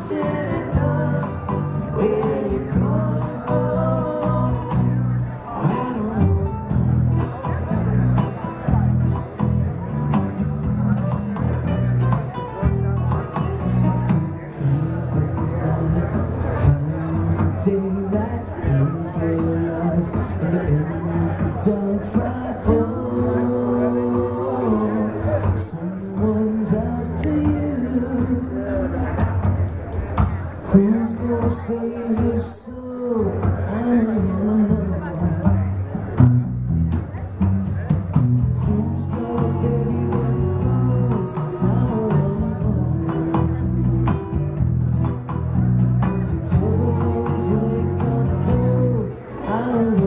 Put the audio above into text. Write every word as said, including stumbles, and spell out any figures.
sitting up. Where you gonna go? I don't know. Daylight, in for your life, and the end's a dogfight. Oh, someone's after you. Who's gonna save your soul? I don't know. Who's gonna bury them bones? I don't know. The devil knows where it gonna go. I don't know.